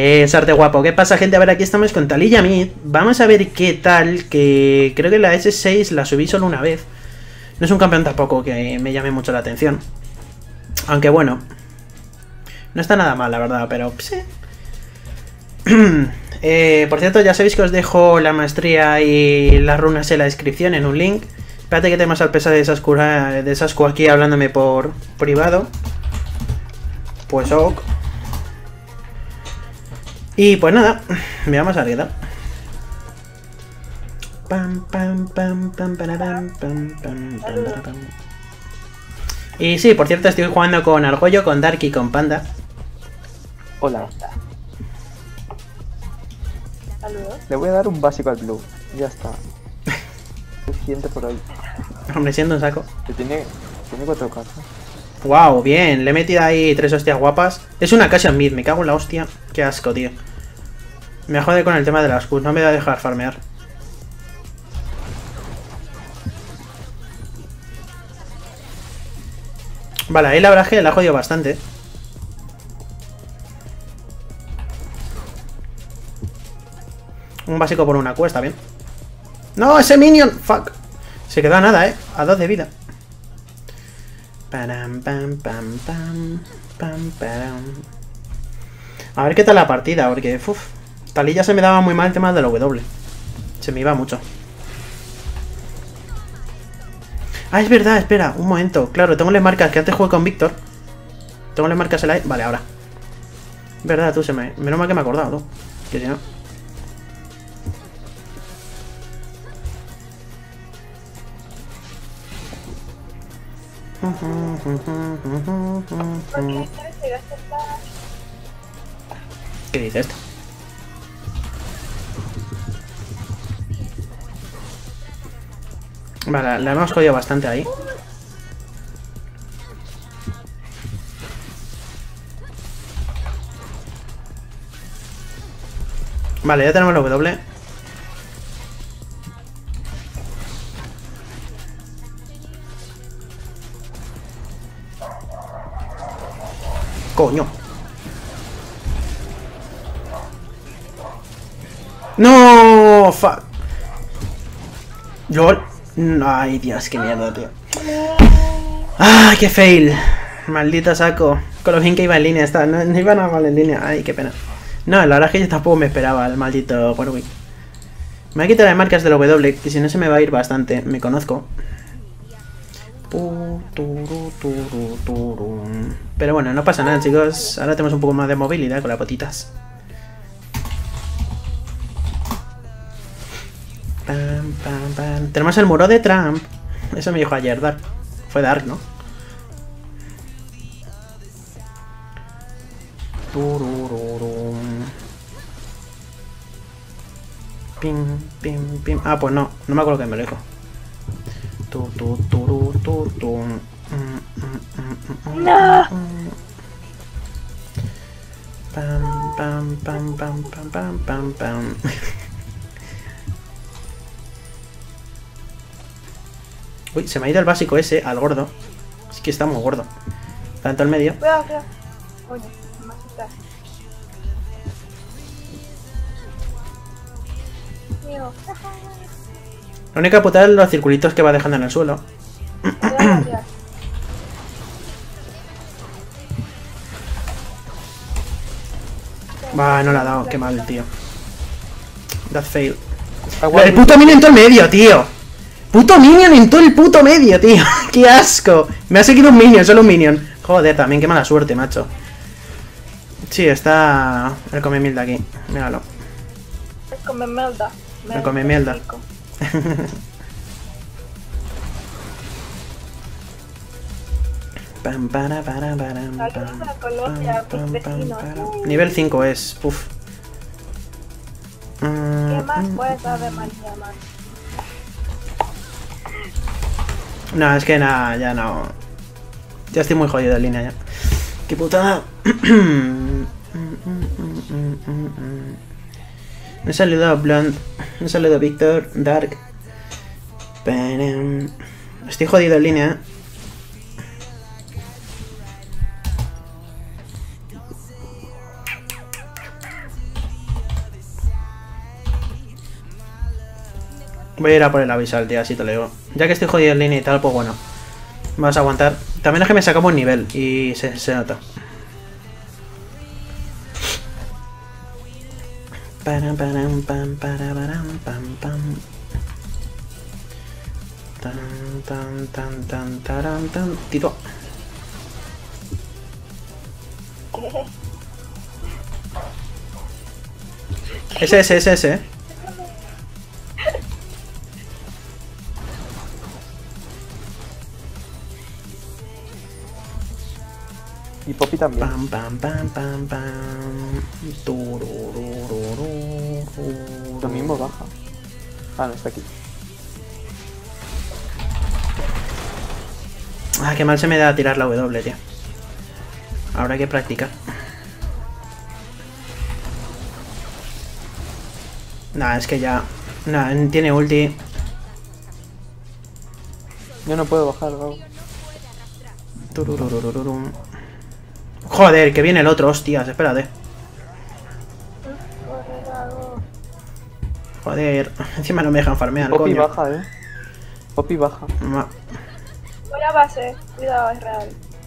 Sarte guapo, ¿qué pasa, gente? A ver, aquí estamos con Taliyah Mid. Vamos a ver qué tal, que creo que la S6 la subí solo una vez. No es un campeón tampoco que me llame mucho la atención. Aunque bueno, no está nada mal, la verdad, pero sí. Por cierto, ya sabéis que os dejo la maestría y las runas en la descripción en un link. Espérate que tenemos al pesado de Sasku aquí hablándome por privado. Pues ok. Y pues nada, veamos a ver qué tal. Y sí, por cierto, estoy jugando con Argollo, con Dark y con Panda. Hola. Saludos. Le voy a dar un básico al Blue. Ya está. Suficiente por hoy. Hombre, siendo un saco. Que tiene 4 cartas. Wow, bien, le he metido ahí 3 hostias guapas. Es una Cassia Mid, me cago en la hostia. Qué asco, tío. Me jode con el tema de las Qs, no me va a dejar farmear. Vale, ahí la verdad es que la ha jodido bastante. Un básico por una Q, está bien. ¡No, ese minion! ¡Fuck! Se quedó a nada, a 2 de vida. A ver qué tal la partida, porque Taliyah se me daba muy mal el tema de la W. Se me iba mucho. Ah, es verdad, espera, un momento. Claro, tengo las marcas que antes jugué con Víctor. Tengo las marcas en la... Vale, ahora. Verdad, tú se me... Menos mal que me he acordado, tú. Que si no... ¿Qué dice esto? Vale, la hemos jodido bastante ahí. Vale, ya tenemos la W. Coño. No, fuck. LOL. Ay, Dios, qué mierda, tío. Ay, qué fail. Maldito saco. Con lo bien que iba en línea, no iba nada mal en línea. Ay, qué pena. No, la verdad es que yo tampoco me esperaba el maldito Warwick. Me voy a quitar las marcas del W, que si no se me va a ir bastante. Me conozco. Pero bueno, no pasa nada, chicos. Ahora tenemos un poco más de movilidad con las botitas. Tenemos el muro de Trump. Eso me dijo ayer Dark. Fue Dark, ¿no? Pim, pim, pim. Ah, pues no. No me acuerdo que me lo dijo. No. Pam, pam, pam, pam, pam, pam, pam, pam. Uy, se me ha ido el básico ese al gordo. Es que está muy gordo. Tanto al medio. Cuidado. Coño, me asusta. Mío. La única putada es los circulitos que va dejando en el suelo. Cuidado. Va, no le ha dado. Qué mal, tío. That fail. Agua. El puto minion en todo el medio, tío. Puto minion en todo el puto medio, tío. Qué asco. Me ha seguido un minion, solo un minion. Joder, también qué mala suerte, macho. Sí, está el come mierda aquí. Míralo. Es come mierda. El come mierda. Pam, para, pam, pam, pam. Nivel 5 es. Puf. ¿Qué más puedes saber, María, man? No, es que nada, ya no. Ya estoy muy jodido en línea ya. ¡Qué putada! Un saludo a Blond. Un saludo a Víctor, Dark. Estoy jodido en línea. Voy a ir a por el avisal, tío, así te lo digo. Ya que estoy jodido en línea y tal, pues bueno. Vas a aguantar. También es que me sacamos un nivel y se nota. Param, param, pam, parabaram, pam, pam. Tan, tan, tan, tan, taran, tan. Tito. Ese. Y Poppy también. Pam, pam, pam, pam, pam. Lo mismo baja. Ah, no, está aquí. Ah, qué mal se me da tirar la W, tío. Habrá que practicar. Nah, es que ya... Nah, tiene ulti. Yo no puedo bajar, Gabo. Turururururum. Joder, que viene el otro, hostias, espérate. Joder, encima no me dejan farmear, Poppy coño. baja, Poppy baja. Voy a base. Cuidado, es real.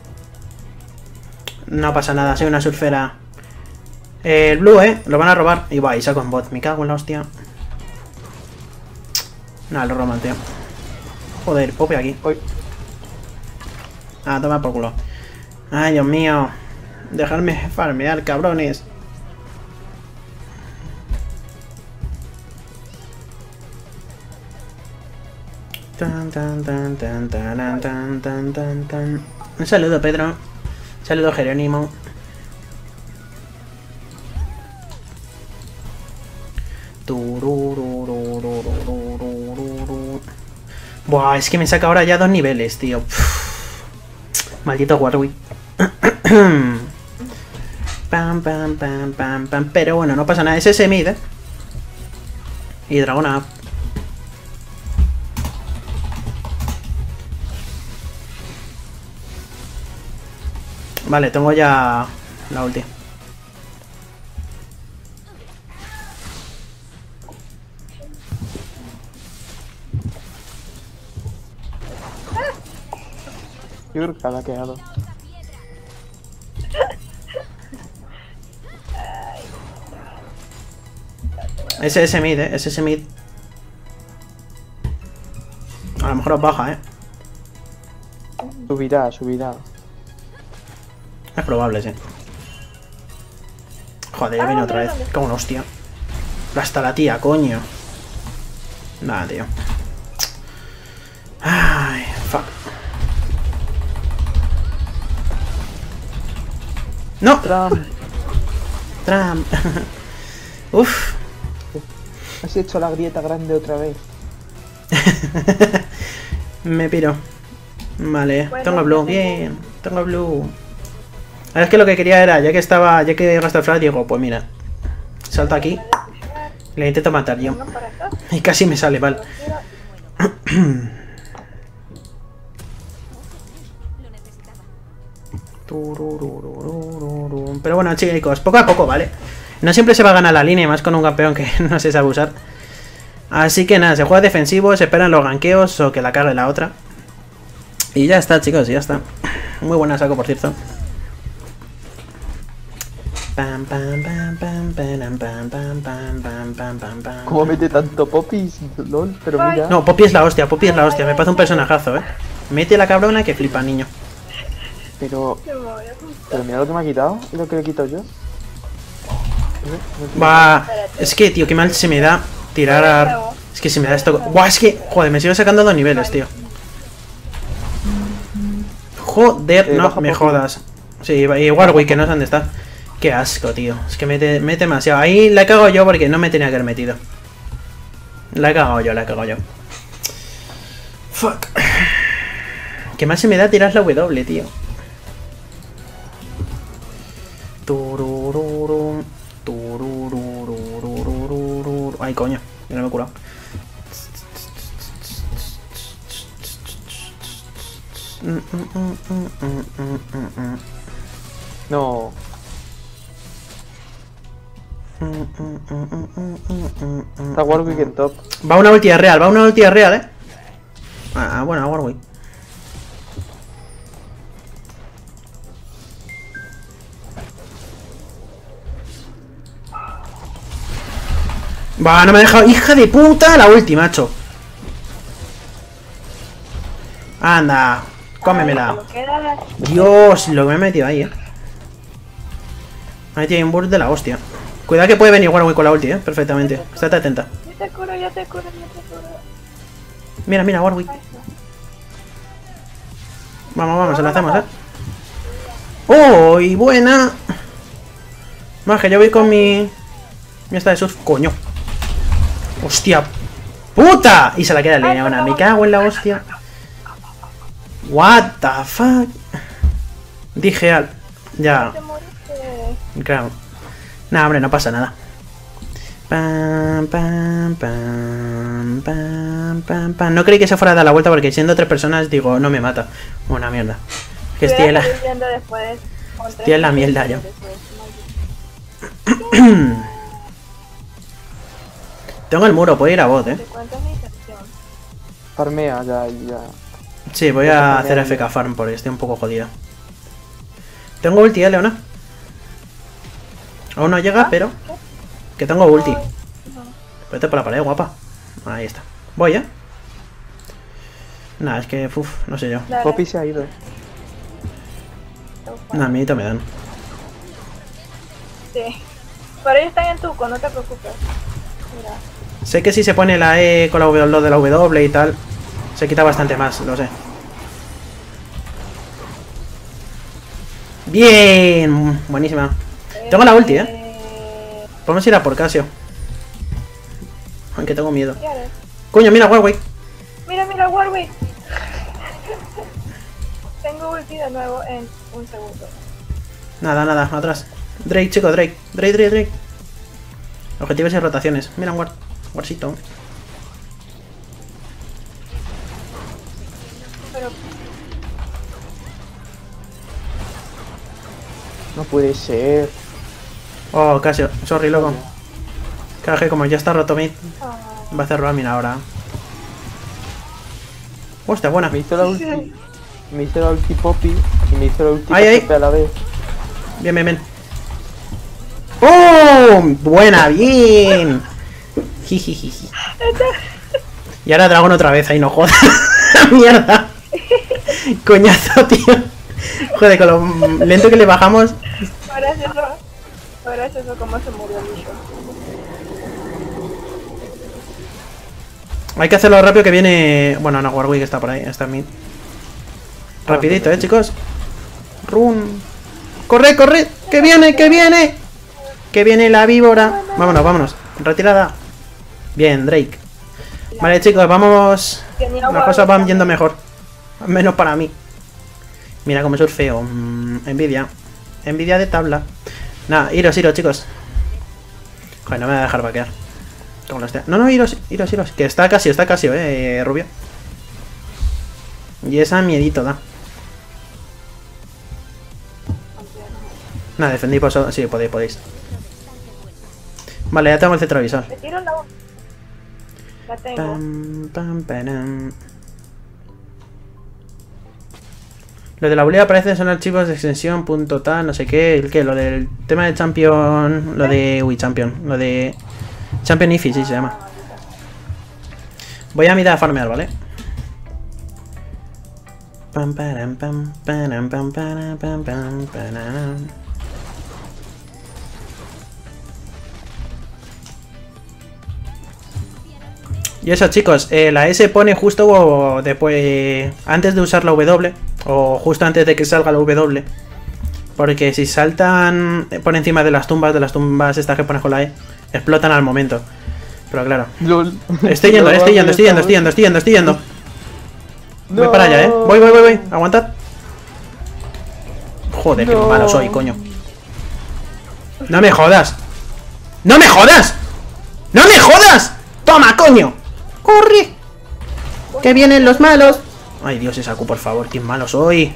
No pasa nada, soy una surfera. El blue, lo van a robar. Y va, y saco en bot, me cago en la hostia. Nada, lo roban, tío. Joder, Poppy aquí. Uy. Ah, toma por culo. Ay, Dios mío. Dejarme farmear, cabrones. Tan, tan, tan, tan, tan, tan, tan, tan, tan. Un saludo, Pedro. Un saludo, Jerónimo. Buah, es que me saca ahora ya 2 niveles, tío. Maldito Warwick. Pam, pam, pam, pam, pam. Pero bueno, no pasa nada. Es ese mid, Y Dragona. Vale, tengo ya la ulti. Yo creo que la ha quedado. Ese mid, ese mid. A lo mejor os baja, Subirá. Es probable, sí. Joder, ya viene otra vez. Como una hostia. Hasta la tía, coño. Nada, tío. Ay, fuck. ¡No! Trump. Uf. Has hecho la grieta grande otra vez. Me piro. Vale, Bueno, tengo blue. Bien, tengo blue. A ver, es que lo que quería era, ya que he gastado el flash, digo, pues mira. Salto aquí. Le intento matar yo. Uno para acá. Y casi me sale mal. Pero bueno, chicos, poco a poco, ¿vale? No siempre se va a ganar la línea, más con un campeón que no se sabe usar. Así que nada, se juega defensivo, se esperan los gankeos o que la cargue la otra. Y ya está, chicos, ya está. Muy buena saco, por cierto. Pam, pam, pam, pam, pam, pam, pam, pam, pam, pam, pam, pam. ¿Cómo mete tanto Poppy? LOL, pero mira. No, Poppy es la hostia, me parece un personajazo, Mete la cabrona que flipa, niño. Pero Me voy a apuntar. Pero mira lo que me ha quitado y lo que le he quitado yo. Va, es que, tío, qué mal se me da tirar. Es que se me da esto. Buah, es que, joder, me sigo sacando 2 niveles, tío. Joder, no baja me poco. jodas. Sí, y Warwick, que no sé dónde está. Qué asco, tío. Es que mete demasiado. Ahí la he cagado yo porque no me tenía que haber metido. La he cagado yo. Fuck. Qué mal se me da tirar la W, tío. Turururu, turururururururu. Ay, coño, ya no me he curado. No. Está Warwick en top. Va una ulti real, va una ulti real, bueno, a Warwick. Va, no me ha dejado. ¡Hija de puta! La ulti, macho. Anda, cómemela. Dios, lo que me he metido ahí, Me ha metido ahí un burst de la hostia. Cuidado que puede venir Warwick con la ulti, perfectamente. Estate atenta. Yo te curo, yo te curo, yo te curo. Mira, mira, Warwick. Vamos, vamos, se la hacemos, ¡Oh! Y buena. Más que yo voy con mi esta de surf, coño. Hostia. ¡Puta! Y se la queda en línea, bueno, me cago en la hostia. What the fuck. Dije al... Ya. Claro. Nah, hombre, no pasa nada. Pam, pam, pam, pam, pam, pam. No creí que se fuera a dar la vuelta porque siendo 3 personas, digo, no me mata. Una mierda. Que estoy en la... Estoy en la mierda yo. Tengo el muro, puedo ir a bot, Farmea, ya. Sí, voy a hacer FK farm porque estoy un poco jodido. Tengo ulti, Leona. Aún no llega, pero... Que tengo ulti. Vete por la pared, guapa. Ahí está. Voy, Nah, es que... no sé yo. Poppy se ha ido. Nah, amiguito me dan. Sí. Pero ellos están en tuco, no te preocupes. Mira. Sé que si se pone la E con lo de la W y tal, se quita bastante más, lo sé. Bien, buenísima. Tengo la ulti, Podemos ir a por Casio. Aunque tengo miedo. Coño, mira Warwick. Mira Warwick. Tengo ulti de nuevo en un segundo. Nada, atrás. Drake, chico, Drake. Drake. Objetivos y rotaciones. Mira un Warsito. Pero... No puede ser. Oh, Casio. Sorry, loco. Claro que como ya está roto mid, va a hacer roaming ahora. Hostia, buena. Me hizo la ulti. Me hizo la ulti Poppy y me hizo la ulti Ahí. a la vez. Bien. ¡Oh! Buena, bien. Jijijiji. Y ahora dragón otra vez, ahí no jodas. Mierda. Coñazo, tío. Joder, con lo lento que le bajamos. Ahora es eso como se murió el bicho. Hay que hacerlo rápido que viene... Bueno, no, Warwick está por ahí, está en mid. Rapidito, chicos. Run. ¡Corre! ¡Que viene! ¡Que viene la víbora! Vámonos. Retirada. Bien, Drake. Vale, chicos, vamos... Las cosas van yendo mejor. Menos para mí. Mira cómo surfeo. Envidia. Envidia de tabla. Nada, iros, chicos. Joder, no me voy a dejar vaquear. No, iros. Que está Casio, rubio. Y esa miedito da. Nada, defendí por eso. Sí, podéis. Vale, ya tengo el cetrovisor. Me tiro la tengo. Lo de la bulea aparece son archivos de extensión, punto tal, no sé qué. ¿El qué? Lo del tema del champion. Lo de. Uy, champion. Lo de. Champion Ify, sí se llama. Voy a mirar a farmear, ¿vale? Y eso, chicos, la S pone justo después, antes de usar la W, o justo antes de que salga la W, porque si saltan por encima de las tumbas estas que pones con la E, explotan al momento. Pero claro. Estoy yendo. Voy para allá, Voy. Aguantad. Joder, qué malo soy, coño. ¡No me jodas! ¡Toma, coño! ¡Corre! ¡Que vienen los malos! Ay, Dios, esa Q, por favor, qué malo soy.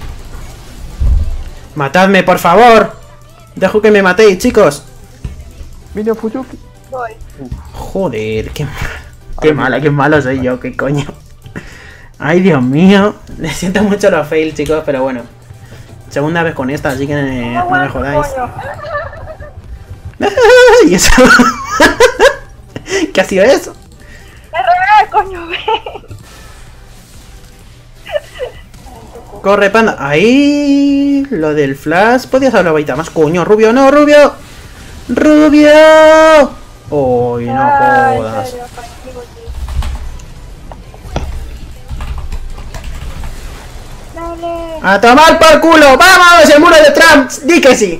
¡Matadme, por favor! Dejo que me matéis, chicos. Mira, Fuyuki. Voy. Joder, qué malo soy yo, qué coño. Ay, Dios mío. Le siento mucho los fails, chicos, pero bueno. Segunda vez con esta, así que no me jodáis. Coño. ¿Y eso? ¿Qué ha sido eso? Es real, coño, ven. Corre, panda. Ahí. Lo del flash. Podías haberlo baita más. Coño, Rubio, no, Rubio. Rubio. Uy, no Ay, en jodas. serio, contigo, tío. Dale. ¡A tomar por culo! ¡Vamos! ¡El muro de Trump! ¡Di que sí!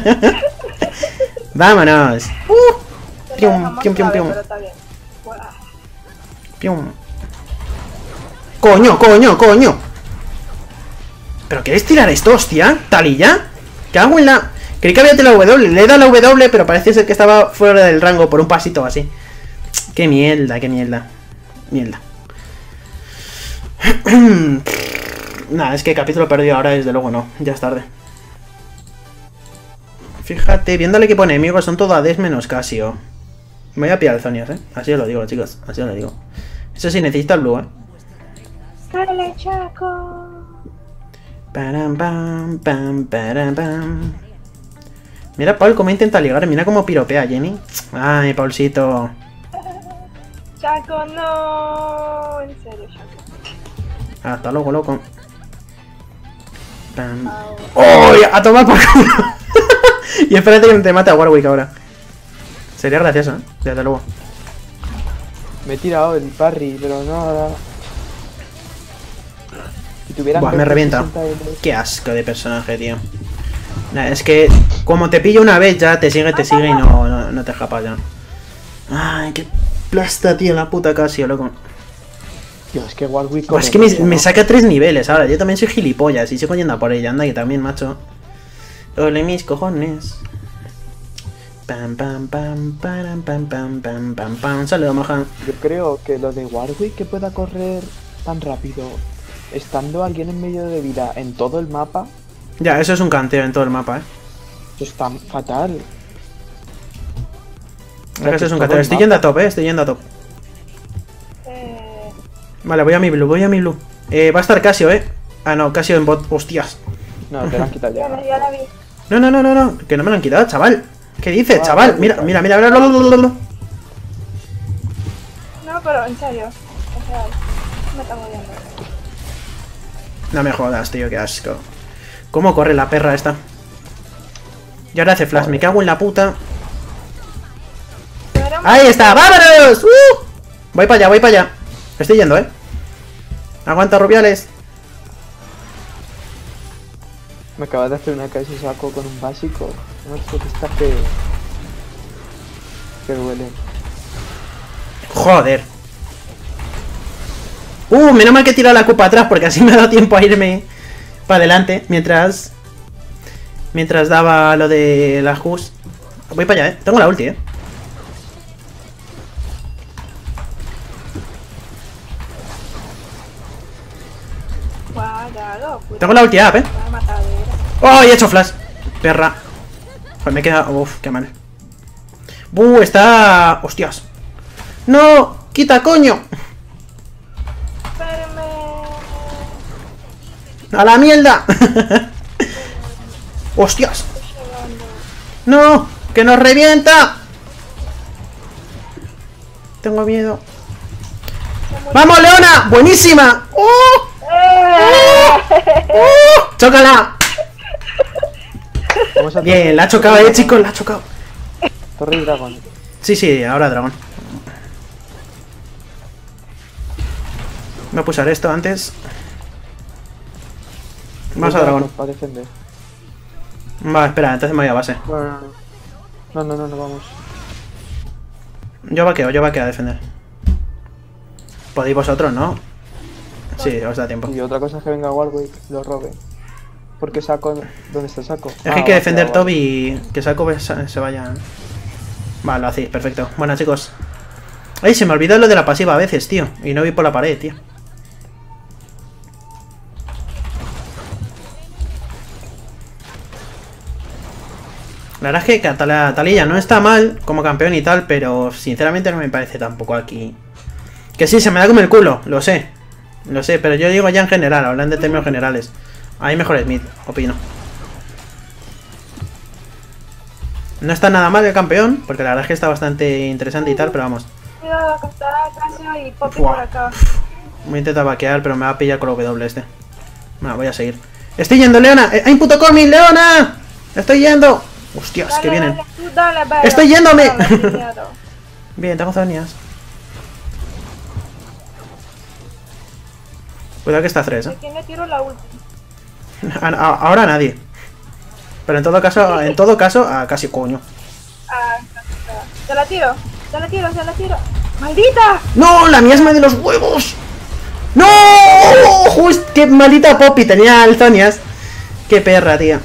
¡Vámonos! Pium, pium, pium, pium. Pero está bien. Buah. ¡Pium! ¡Coño, coño, coño! ¿Pero queréis tirar esto, hostia? ¿Talilla? ¿Qué hago en la...? Creí que había tirado la W. Le he dado la W, pero parece ser que estaba fuera del rango por un pasito o así. ¡Qué mierda, qué mierda! Mierda. Nada, es que capítulo perdido ahora, desde luego no. Ya es tarde. Fíjate, viendo el equipo enemigo, son todo ADs menos Casio. Me voy a pillar el Zonias, Así os lo digo, chicos. Así os lo digo. Eso sí, necesita el blue, Dale, Chaco. Param, pam, pam, param, pam. Mira, Paul, cómo intenta ligar. Mira cómo piropea a Jenny. Ay, Paulcito. Chaco, no. En serio, Chaco. Hasta luego, loco. Pam. Au. ¡Oh! A tomar por culo. Y espérate que te mate a Warwick ahora. Sería gracioso, desde luego. Me he tirado el parry, pero no ahora. Si tuvieran Buah, me 60 revienta. euros. Qué asco de personaje, tío. Nah, es que como te pillo una vez ya te sigue y no te escapas ya. Ay, qué plasta, tío, la puta Casio, loco. Tío, es que Warwick. Buah, es que me saca 3 niveles ahora. Yo también soy gilipollas y sigo yendo a por ella. Anda, que también, macho. Ole mis cojones. Pam, pam, pam, pam, pam, pam, pam, pam, pam. Saludos, moja. Yo creo que lo de Warwick que pueda correr tan rápido, estando alguien en medio de vida en todo el mapa, Ya, eso es un canteo en todo el mapa, eso está fatal. Eso es un canteo. Estoy yendo a top, estoy yendo a top. Vale, voy a mi blue, va a estar Casio, Ah, no, Casio en bot. Hostias. No, te lo han quitado ya. Ya la vi. No, que no me lo han quitado, chaval. ¿Qué dices, Ah, chaval? vale, Mira, vale. mira. No, pero en serio. Es real. Me está muriendo. No me jodas, tío, qué asco. ¿Cómo corre la perra esta? Y ahora hace flash, me cago en la puta. Pero ¡Ahí está! ¡Vámonos! Voy para allá. Estoy yendo, Aguanta, Rubiales. Me acabas de hacer una casi saco con un básico. No sé que está que duele. Joder. Menos mal que he tirado la copa atrás porque así me ha dado tiempo a irme para adelante mientras daba lo de las Hus. Voy para allá, Tengo la ulti, Guárdalo, puta. Tengo la ulti up, Una matadera. ¡Oh! Y he hecho flash. Perra. Joder, me queda... Uf, qué mal. Está... Hostias. ¡No! ¡Quita, coño! Espérame. ¡A la mierda! ¡Hostias! Estoy llegando. ¡No! ¡Que nos revienta! Tengo miedo. ¡Vamos, Leona! ¡Buenísima! ¡Oh! ¡Oh! ¡Chócala! Vamos a Bien, la ha chocado, chicos, la ha chocado. Torre y Dragón. Sí, ahora dragón. Voy a pulsar esto antes. Vamos a dragón. Para defender. Va, espera, entonces me voy a base. Bueno, no, vamos. Yo vaqueo a defender. Podéis vosotros, ¿no? Sí, os da tiempo. Y otra cosa es que venga Warwick y lo robe. Porque saco. ¿Dónde está el saco? Es que hay que defender top y que Saco se vaya. Vale, lo hacéis, perfecto. Bueno, chicos. Ay, se me olvida lo de la pasiva a veces, tío. Y no voy por la pared, tío. La verdad es que Taliyah no está mal como campeón y tal, pero sinceramente no me parece tampoco aquí. Que sí, se me da como el culo, lo sé. Lo sé, pero yo digo ya en general, hablando de términos generales. Hay mejor Smith, opino. No está nada mal el campeón, porque la verdad es que está bastante interesante y tal, pero vamos. Cuidado, acá está Casio y Poppy Buah. por acá. Voy a intentar vaquear, pero me va a pillar con la W este. Bueno, voy a seguir. ¡Estoy yendo, Leona! ¡Hay un puto Cormin, Leona! ¡Estoy yendo! ¡Hostias, Dale, que vienen! dale, tú dale, Vero. ¡Estoy yéndome! Dale, miedo. Bien, tengo zonias. Cuidado que está 3, ¿De quién le tiro la ulti? Ahora nadie. Pero en todo caso, casi coño. Ah, se la tiro, se la tiro, se la tiro. ¡Maldita! ¡No! ¡La miasma de los huevos! ¡No! ¡Just! ¡Qué maldita Poppy! Tenía alzonias. ¡Qué perra, tía!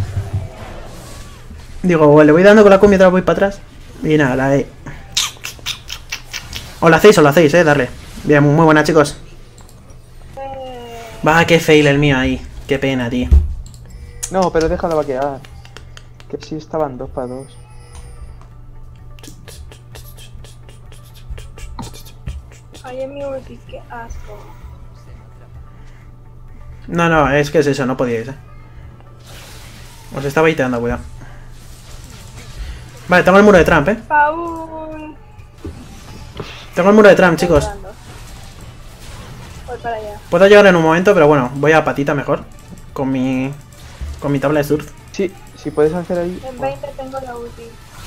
Digo, le voy dando con la Q mientras voy para atrás. Y nada, la E. O la hacéis, darle. Bien, muy buena, chicos. Va, qué fail el mío ahí. Qué pena, tío. No, pero déjalo vaquear. Que sí estaban 2 para 2. Ay, es mi ulti, qué asco. No, es que es eso, no podíais, Os está baiteando, cuidado. Vale, tengo el muro de Trump, Paul. Tengo el muro de Trump, chicos. Voy para allá. Puedo llegar en un momento, pero bueno, voy a patita mejor. Con mi tabla de surf. Sí, si puedes hacer ahí. En 20 tengo la ulti.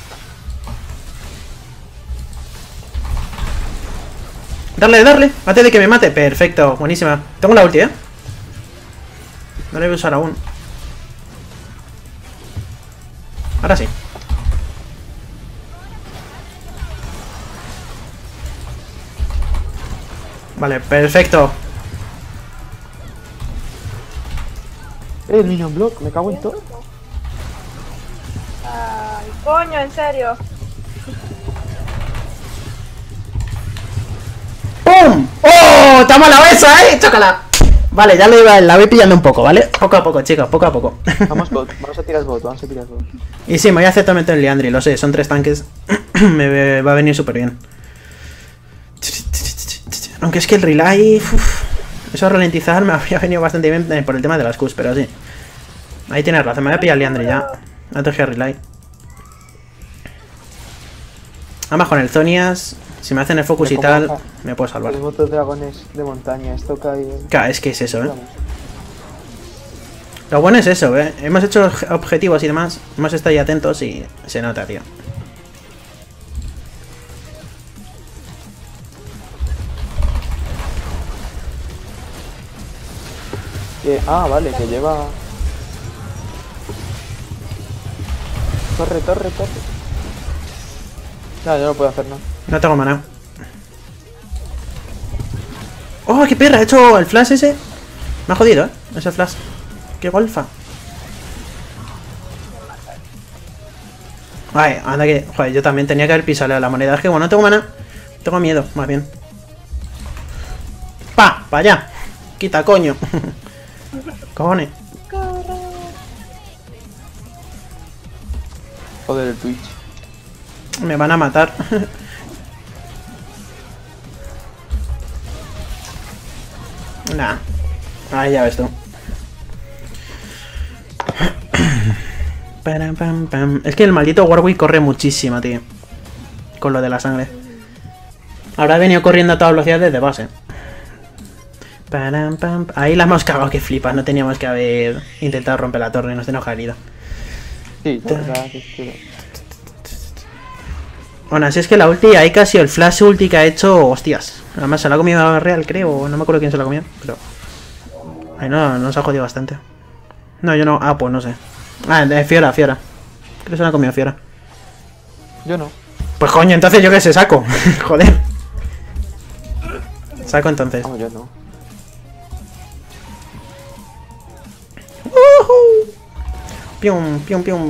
Darle, antes de que me mate. Perfecto, buenísima. Tengo la ulti, No la voy a usar aún. Ahora sí. Vale, perfecto. El minion block, me cago en todo. Ay, coño, en serio. ¡Pum! ¡Oh! ¡Te ha molado esa, ¡Chócala! Vale, ya la voy pillando un poco, ¿vale? Poco a poco, chicos, poco a poco. Vamos a tirar bot. Y sí, me voy a hacer totalmente el Liandry, lo sé, son 3 tanques. Me va a venir súper bien. Aunque es que el relay... eso ralentizar me habría venido bastante bien por el tema de las Qs, pero sí. Ahí tienes razón, me voy a pillar el Liandry ya. Antes que el relay. Además con el Zonias, si me hacen el focus y tal, me puedo salvar. Los otros dragones de montaña, esto cae. Claro, es que es eso, Lo bueno es eso, Hemos hecho objetivos y demás, hemos estado ahí atentos y se nota, tío. Vale, que lleva. Torre. No, yo no puedo hacer nada. No tengo maná. ¡Oh, qué perra! He hecho el flash ese. Me ha jodido, ese flash. ¡Qué golfa! Ay, anda que... Joder, yo también tenía que haber pisado la moneda. Es que bueno, no tengo maná. Tengo miedo, más bien. ¡Pa! ¡Pa allá! ¡Quita, coño! ¡Cojones! Joder, el Twitch. Me van a matar. Nah. Ahí ya ves tú. Es que el maldito Warwick corre muchísimo, tío. Con lo de la sangre. Habrá venido corriendo a toda velocidad desde base. Ahí la hemos cagado, que flipas. No teníamos que haber intentado romper la torre. Nos tenemos que haber ido. Sí, la verdad que quiero. Bueno, así es que la ulti, ahí casi el flash ulti que ha hecho, hostias. Además se la ha comido a Real, creo, no me acuerdo quién se la comió, pero... Ahí no, nos ha jodido bastante. No, yo no, pues no sé. Fiora. Creo que se la ha comido Fiora. Yo no. Pues coño, entonces yo qué sé, saco. Joder. Saco entonces. Vamos, yo no. Pium.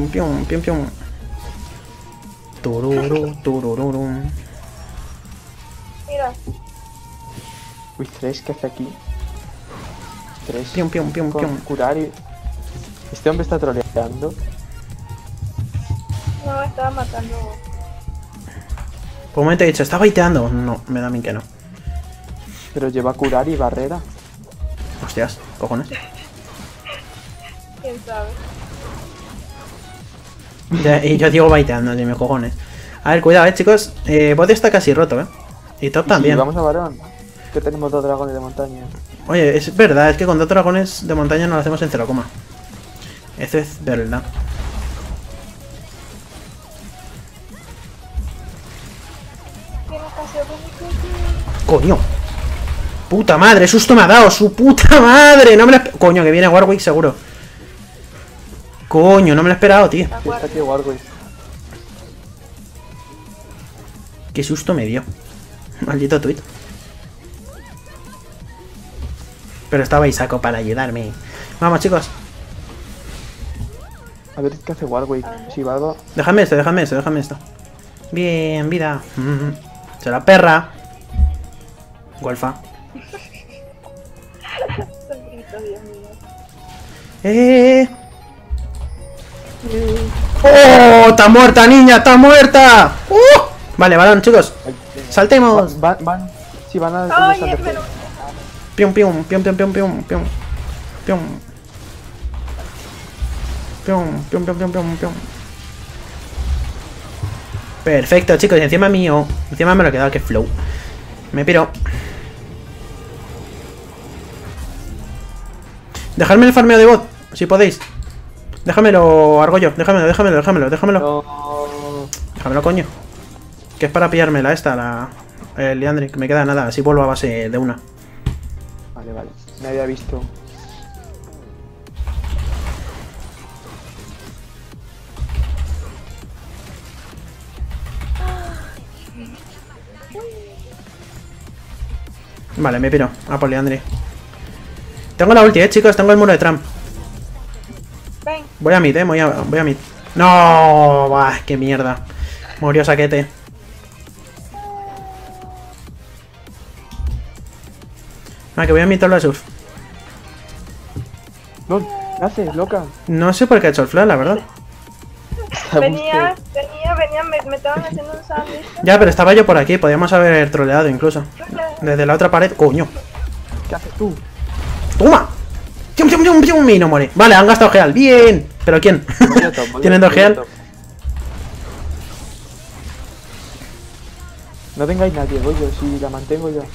Turururu. Mira, Uy, 3, ¿qué hace aquí? 3. Pium. Con curar y... Este hombre está troleando. No, estaba matando. Por un momento he dicho, ¿está baiteando? No, me da a mí que no. Pero lleva curar y barrera. Hostias, cojones. ¿Quién sabe? Y yo digo baiteando, de mis cojones. A ver, cuidado, chicos. Bot está casi roto, Y top Y también. si vamos a varón, que tenemos 2 dragones de montaña. Oye, es verdad, es que con 2 dragones de montaña no lo hacemos en 0, eso es verdad. ¿Quién ocasión de Coño. Puta madre, susto me ha dado, su puta madre. No me lo Coño, que viene Warwick seguro. Coño, no me lo he esperado, tío. la Sí, está aquí Warwick. Qué susto me dio. Maldito tweet. Pero estaba Isako para ayudarme. Vamos, chicos. A ver qué hace Warwick. Si va algo. Déjame esto, déjame esto, déjame esto. Bien, vida. Será perra. Golfa. Son gritos, Dios mío. ¡Oh! ¡Está muerta, niña! ¡Está muerta! Vale, balón, chicos. Saltemos. Van. Si van a. Oye, pero. Pium, pium, pium, pium, pium, pium, pium. Pium. Pium, pium, pium, pium, pium, pium. Perfecto, chicos. Y encima mío. Encima me lo he quedado, que flow. Me piro. Dejadme el farmeo de bot, si podéis. Déjamelo, Argollo. Déjamelo. No. Déjamelo, coño. Que es para pillármela esta, el Liandry. Que me queda nada, así vuelvo a base de una. Vale. Me había visto. Vale, me piro. A por Liandry. Tengo la ulti, chicos. Tengo el muro de Trump. Ven. Voy a mid, voy a mid. No, bah, qué mierda. Murió Saquete. Que voy a mid la surf. No, ¿qué haces, loca? No sé por qué ha hecho el flash, la verdad. Venía, me estaban haciendo un sándwich. Ya, pero estaba yo por aquí. Podríamos haber troleado incluso. Desde la otra pared. Coño. ¿Qué haces tú? ¡Toma! ¡Pium, pium, pium, pium! Y no muere. Vale, han gastado Geal. ¡Bien! ¿Pero quién? ¿Tienen dos Geal? No tengáis nadie, voy yo, si la mantengo yo.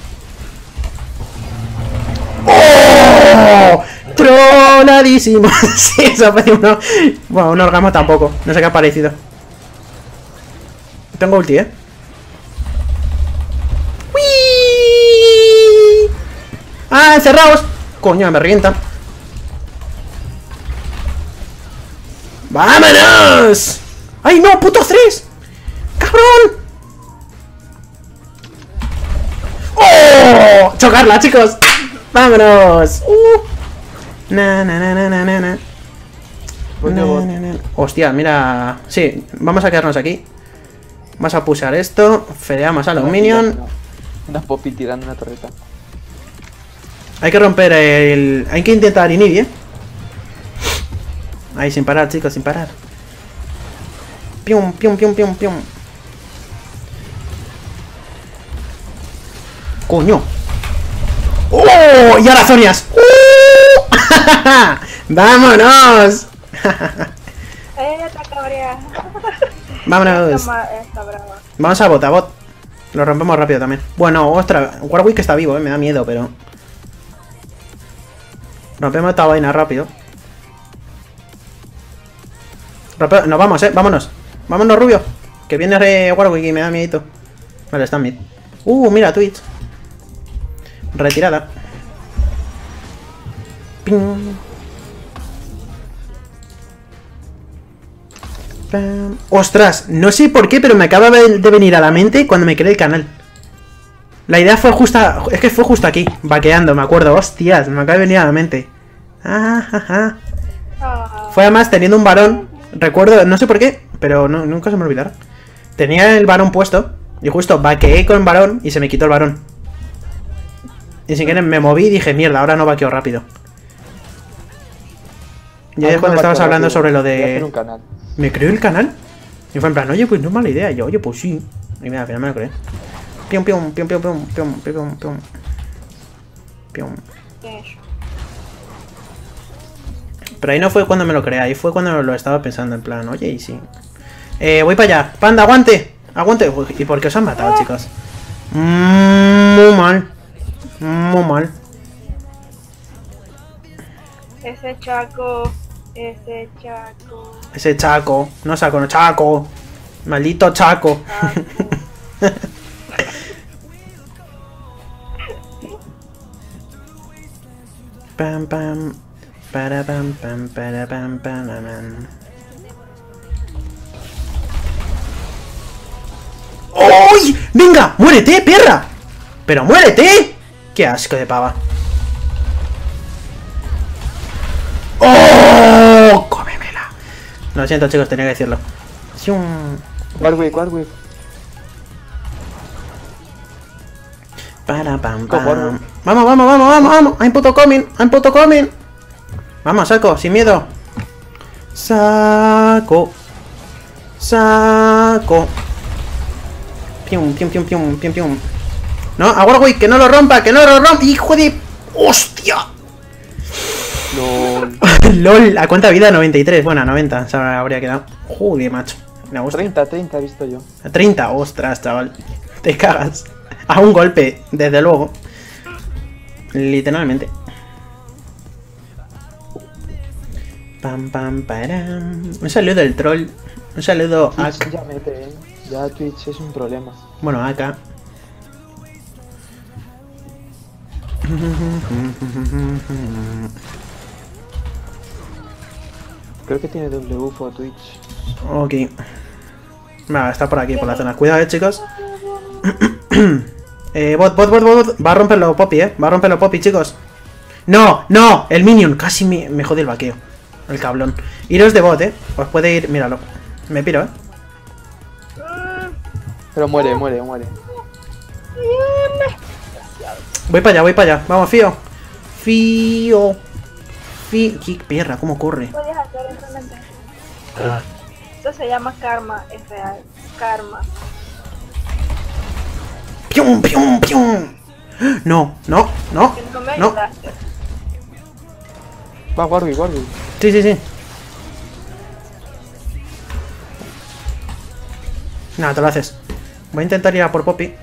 ¡Oh! ¡Troladísimo! Sí, eso ha parecido uno. Bueno, un orgasmo tampoco. No sé qué ha parecido. Tengo ulti, ¡Uy! ¡Ah, encerraos! Coño, me revientan. ¡Vámonos! ¡Ay, no! ¡Puto 3! ¡Cabrón! ¡Oh! ¡Chocarla, chicos! ¡Vámonos! Na. Hostia, mira. Sí, vamos a quedarnos aquí. Vamos a pulsar esto. Fedeamos a los minions. Una popi tirando una torreta. Hay que romper el... Hay que intentar inhibir, Ahí, sin parar, chicos, sin parar. Pium, pium, pium, pium, pium. ¡Coño! ¡Oh! ¡Y ahora Zonias! ¡Vámonos! Está cabrea. Vámonos. Está brava. Vamos a bot. Lo rompemos rápido también. Bueno, ostras, Warwick está vivo, me da miedo, pero... Rompemos esta vaina rápido. Nos vamos, vámonos. Vámonos, rubio. Que viene Warwick y me da miedito. Vale, está en mid. Mira, Twitch. Retirada. Ping. Pam. Ostras, no sé por qué, pero me acaba de venir a la mente cuando me creé el canal. La idea fue justa. Es que fue justo aquí, vaqueando, me acuerdo. Hostias, me acaba de venir a la mente. Fue además teniendo un varón. Recuerdo, no sé por qué, pero nunca se me olvidará. Tenía el varón puesto y justo vaqueé con el varón y se me quitó el varón. Y sin querer me moví y dije, mierda, ahora no vaqueo rápido. Y ahí es cuando estabas hablando sobre lo de... Un canal. ¿Me creo el canal? Y fue en plan, oye, pues no es mala idea. Y yo, oye, pues sí. Y mira, al final me lo creé. Pium, pium, pium, pium, pium, pium, pium, pium. Pium. ¿Qué es eso? Pero ahí no fue cuando me lo creé, ahí fue cuando lo estaba pensando, en plan, oye, y sí. Voy para allá. Panda, aguante. Aguante. ¿Y por qué os han matado, chicos? Muy mal. Muy mal. Ese Chaco. Ese Chaco. Ese Chaco. No saco, no, Chaco. Maldito Chaco. Chaco. Pam, pam. Para, pam, pam, para, pam, pam, pam. ¡Uy! ¡Venga! ¡Muérete, perra! ¡Pero muérete! ¡Qué asco de pava! ¡Oh! ¡Cómemela! Lo siento, chicos, tenía que decirlo. Warwick. Para, pam, Con pam. Warwick. Vamos. I'm puto coming. Vamos, saco, sin miedo. Saco. Pium. No, a Warwick, que no lo rompa. ¡Hijo de... ¡Hostia! LOL. LOL, ¿a cuánta vida? 93. Bueno, 90, se habría quedado. Joder, macho. Me gusta. 30 he visto yo. 30, ostras, chaval. Te cagas. A un golpe, desde luego. Literalmente. Pam, pam, param. Un saludo del troll. Un saludo a... Twitch ya mete, Ya Twitch es un problema. Bueno, acá. Creo que tiene doble UFO Twitch. Ok. Va, está por aquí, por la zona. Cuidado, chicos. Bot. Va a romperlo Poppy, Va a romperlo Poppy, chicos. No, el minion. Casi me jode el vaqueo. El cablón. Iros de bot, Os puede ir... Míralo. Me piro, Pero muere. Voy para allá. Vamos, Fío. Qué perra, cómo corre. Puedes hacer realmente. Esto se llama karma, es real. Karma. ¡Pium! No. Que no me ayudaste. Va, Warwick. Sí. Nada, te lo haces. Voy a intentar ir a por Poppy.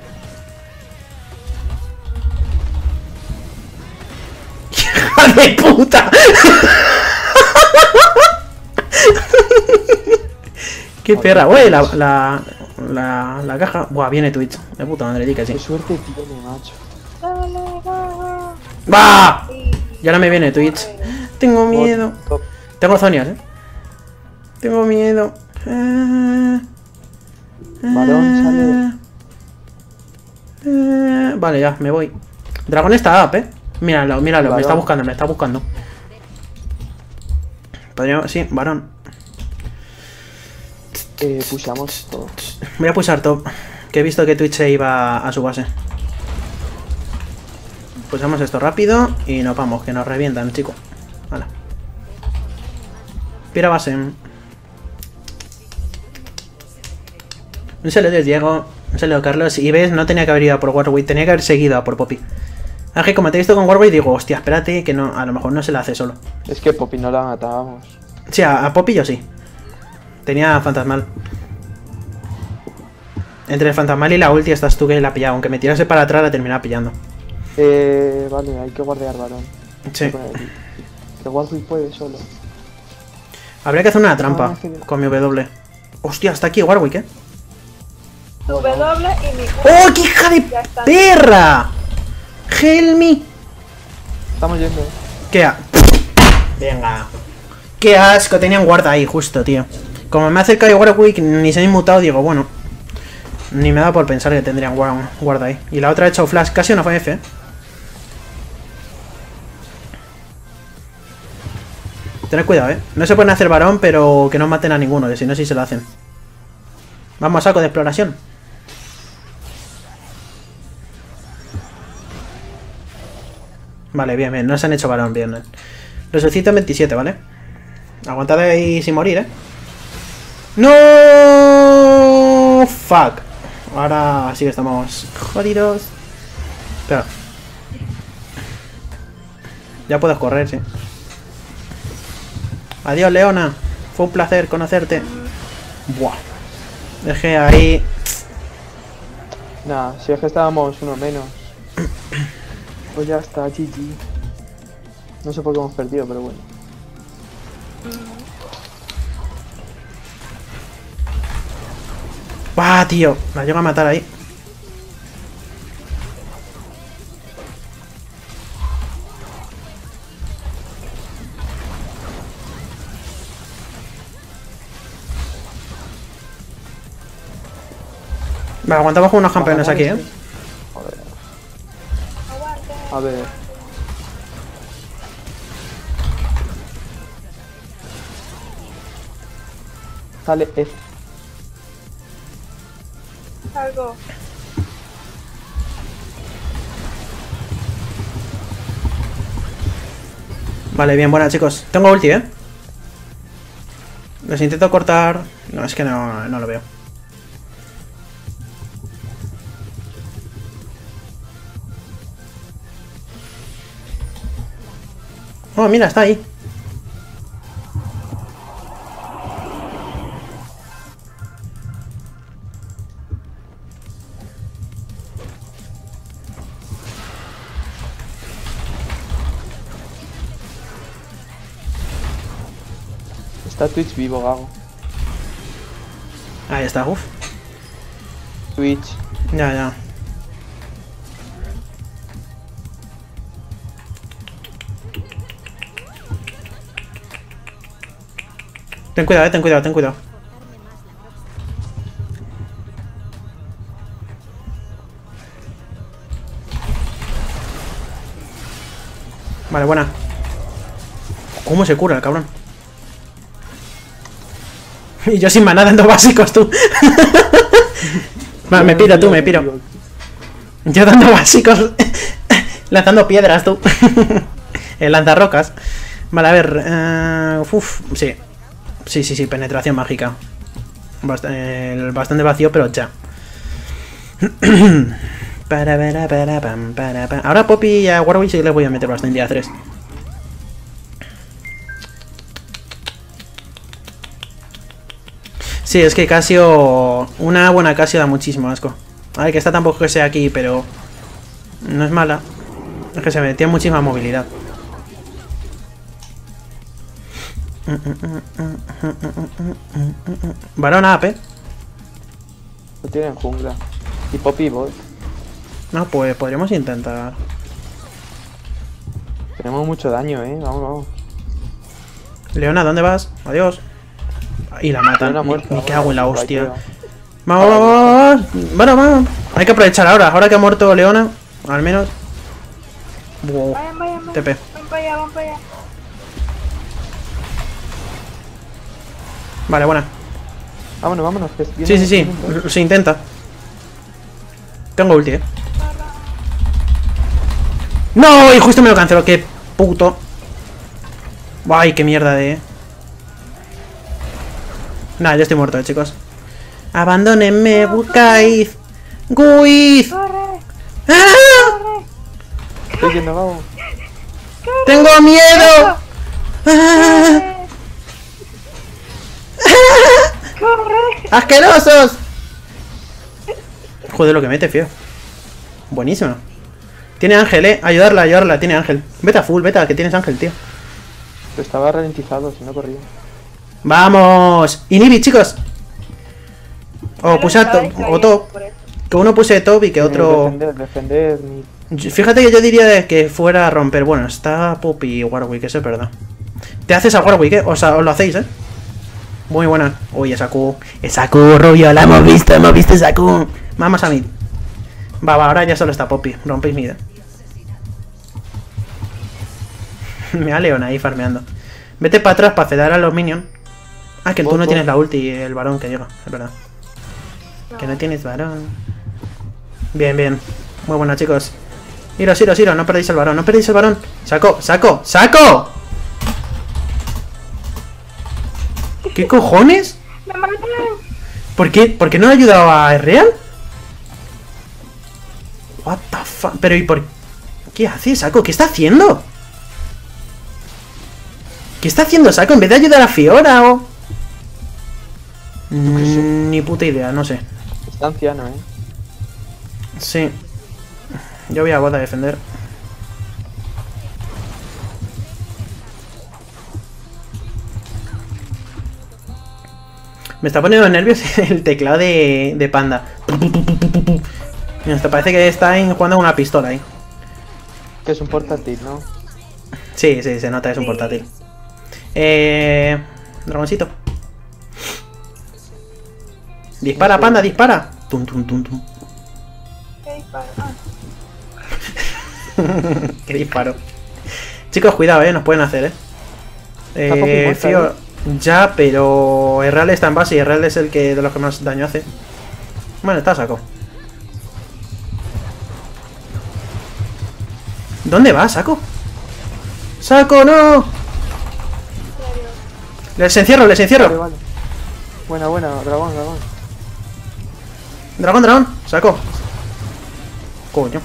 ¡Hija de puta! ¡Qué perra! Uy, la caja. Buah, viene Twitch. De puta madre, di que sí. Qué suerte tiene, macho. Dale, va. ¡Va! Sí. Y ahora me viene Twitch. Tengo miedo. Top. Tengo zonias, Tengo miedo. Balón, Vale, ya, me voy. Dragón está up, Míralo, me está buscando. Podríamos... Sí, varón. Pushamos todo. Voy a pulsar top. Que he visto que Twitch se iba a su base. Pulsamos esto rápido y nos vamos, que nos revientan, chico. Hala. Pira base. Un saludo de Diego. Un saludo Carlos. Y ves, no tenía que haber ido a por Warwick, tenía que haber seguido a por Poppy. Es que como te he visto con Warwick, digo, hostia, espérate, que no, a lo mejor no se la hace solo. Es que Poppy no la matábamos. Sí, a Poppy yo sí. Tenía fantasmal. Entre el fantasmal y la ulti estás tú que la pillaba. Aunque me tirase para atrás la terminaba pillando. Vale, hay que guardear balón. Sí. Que Warwick puede solo. Habría que hacer una trampa con mi W. Hostia, está aquí Warwick, Tu W y mi U. ¡Oh, qué hija de Ya está. perra! ¡Help me! Estamos yendo. ¿Qué? Venga. Qué asco, tenían guarda ahí, justo, tío. Como me ha acercado Warwick, ni se ha inmutado, digo, bueno. Ni me da por pensar que tendrían guarda ahí. Y la otra ha hecho flash, casi una FF, Tened cuidado, No se pueden hacer varón, pero que no maten a ninguno, que si no, sí se lo hacen. Vamos, saco de exploración. Vale, bien, no se han hecho varón, bien. Resucito en 27, ¿vale? Aguantad ahí sin morir, ¡No! Fuck. Ahora sí que estamos jodidos. Espera. Ya puedes correr, sí. Adiós, Leona. Fue un placer conocerte. Buah. Dejé ahí. Nah, si es que estábamos uno menos. Pues ya está, GG. No sé por qué hemos perdido, pero bueno. ¡Buah, tío! La llega a matar ahí. Vale, aguantamos con unos campeones aquí, ¿eh? Joder. Aguante. A ver. Sale F. Salgo. Vale, bien, buena, chicos. Tengo ulti, ¿eh? Les intento cortar... No, es que no lo veo. Oh, mira, está ahí. Está Twitch vivo, Gago. Ahí está, uff. Twitch. Ya, ya. Ten cuidado, ten cuidado, ten cuidado. Vale, buena. ¿Cómo se cura el cabrón? Y yo sin maná dando básicos, tú. Vale, me piro, tú, me piro. Yo dando básicos. Lanzando piedras, tú. El lanzarrocas. Vale, a ver. Uf, sí. Sí, penetración mágica. Bastante vacío, pero ya. Ahora a Poppy y a Warwick sí les voy a meter bastante a 3. Sí, es que Casio... Una buena Casio da muchísimo asco. A ver, que esta tampoco que sea aquí, pero... No es mala. Es que tiene muchísima movilidad. Varón AP. Lo tienen jungla. Y Poppy bot. No, pues podríamos intentar. Tenemos mucho daño, vamos, vamos. Leona, ¿dónde vas? Adiós. Y la matan. Leona muerta, Me cago en la vamos, hostia. creo. Vamos, vamos, vamos. Vamos. Hay que aprovechar ahora. Ahora que ha muerto Leona. Al menos. Wow. Vayan. TP. Van para allá, van para allá. Vale, buena. Vámonos, que viene- Sí. viene un bot. Se intenta. Tengo ulti, ¡No! Y justo me lo canceló. ¡Qué puto! ¡Ay, qué mierda de... Nah, yo estoy muerto, chicos. Abandónenme, buscáis. ¡Guiz! ¡Corre! ¡Ah! ¡Corre! Estoy yendo, Gago. ¡Tengo miedo! ¡Ah! ¡Corre! ¡Asquerosos! Joder, lo que mete, fío. Buenísimo. Tiene ángel, ayudarla, tiene ángel. Vete a full, vete, que tienes ángel, tío. Pero estaba ralentizado, si no corría. ¡Vamos! Inhibi, chicos. O Pero puse estaba o distraído top. por eso. Que uno puse top y que otro... Defender, ni... Fíjate que yo diría de que fuera a romper. Bueno, está Poppy y Warwick, eso es verdad. Te haces a Warwick, ¿eh? O sea, os lo hacéis, ¿eh? Muy buena. Uy, esa Q. Esa Q, rubio, la hemos visto esa Q. Vamos a mid. Va, ahora ya solo está Poppy. Rompéis mid. Me da Leona ahí farmeando. Vete para atrás para ceder a los minions. Ah, que tú no tienes la ulti y el varón que llega, es verdad. Que no tienes varón. Bien. Muy buena, chicos. Iros, no perdéis el varón, ¡Saco! ¿Qué cojones? ¡Me matan! ¿Por qué no le ha ayudado a Real? What the fuck. Pero ¿y por qué hace Saco? ¿Qué está haciendo? ¿Qué está haciendo Saco en vez de ayudar a Fiora o...? Ni puta idea, no sé. Está anciano, Sí. Yo voy a bot a defender. Me está poniendo nervios el teclado de Panda. Mira, esto parece que está jugando con una pistola ahí. Que es un portátil, ¿no? Sí, se nota, es un portátil. Dragoncito. Dispara, Panda, dispara. Tum, tum, tum, tum. ¿Qué disparo? Ah, Qué disparo. Chicos, cuidado, nos pueden hacer, Fío, ya, pero Real está en base y Real es el que de los que más daño hace. Bueno, está Saco. ¿Dónde va, Saco? ¡Saco, no! ¿en serio? Les encierro, les encierro. Vale, vale. Buena, buena, dragón, dragón. Dragón, dragón, Saco. Coño.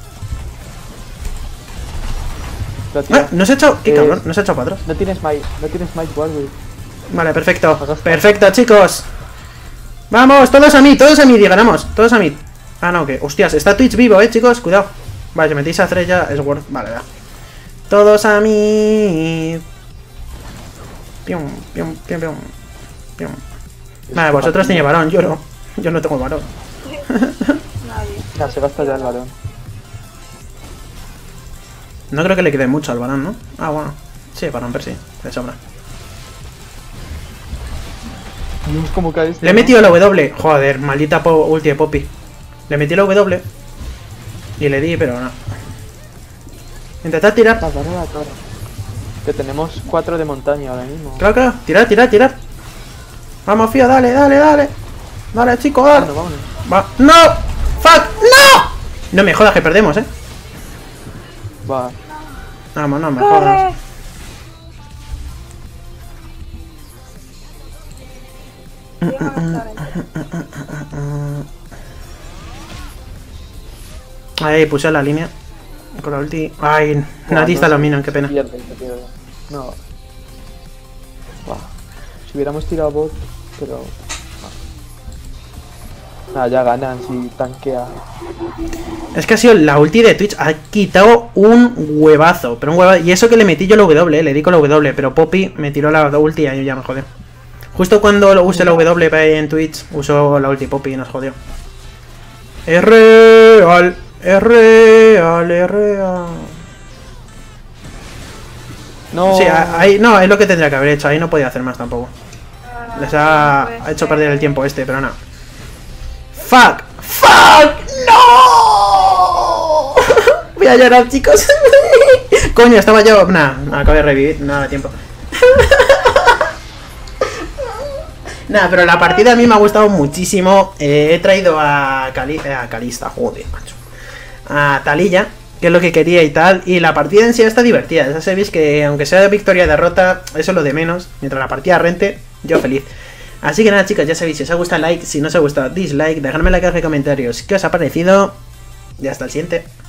La tira. No se ha echado. Qué cabrón, no se ha echado para atrás. No tienes might Warwick. Vale, perfecto. Perfecto, chicos. Vamos, todos a mí y ganamos. Todos a mí. Ah, no, que. Hostias, está Twitch vivo, chicos. Cuidado. Vale, si metéis a Estrella es Word. Vale, va. Todos a mí. Pium, pium, pium, pium. Pium. Vale, vosotros tenéis varón, yo no. Yo no tengo varón. Nadie. Ya, se gasta ya el balón. No creo que le quede mucho al varón, ¿no? Ah, bueno. Sí, varón, pero sí. Le sobra. Dios, cómo caes. Le he metido la W. Joder, maldita ulti de Poppy. Le metí la W. Y le di, pero no. Intentad tirar. La cara. Que tenemos 4 de montaña ahora mismo. Claro, claro. Tirar, tirar, tirar. Vamos, Fío, dale, dale, dale. Dale, chico, dale. Vámonos, vámonos. Va. ¡No! ¡Fuck! ¡No! No me jodas que perdemos, Va. Vamos, no me jodas. ¡Corre! Déjame estar en- Ahí puse la línea. Con la ulti. Ay, nadie está la mina, qué pena. Se pierde. No. Va. Si hubiéramos tirado bot, pero... Nada, ya ganan si tanquea. Es que ha sido la ulti de Twitch. Ha quitado un huevazo. Pero un huevazo. Y eso que le metí yo la W, le di con la W. Pero Poppy me tiró la ulti y ahí ya me jodió. Justo cuando lo use la W en Twitch, usó la ulti Poppy y nos jodió. Es real. Es real, es real. No. Sí, ahí no, es lo que tendría que haber hecho. Ahí no podía hacer más tampoco. Les ha hecho perder el tiempo pero no. ¡Fuck! ¡Fuck! ¡No! Voy a llorar, chicos. Coño, estaba yo... Nah, acabo de revivir. Nada de tiempo. Nah, pero la partida a mí me ha gustado muchísimo. He traído a Calista, joder, macho. A Taliyah, que es lo que quería y tal. Y la partida en sí está divertida. Ya sabéis que aunque sea de victoria derrota, eso es lo de menos. Mientras la partida rente, yo feliz. Así que nada, chicos, ya sabéis, si os ha gustado like, si no os ha gustado dislike, dejadme en la caja de comentarios qué os ha parecido. Y hasta el siguiente.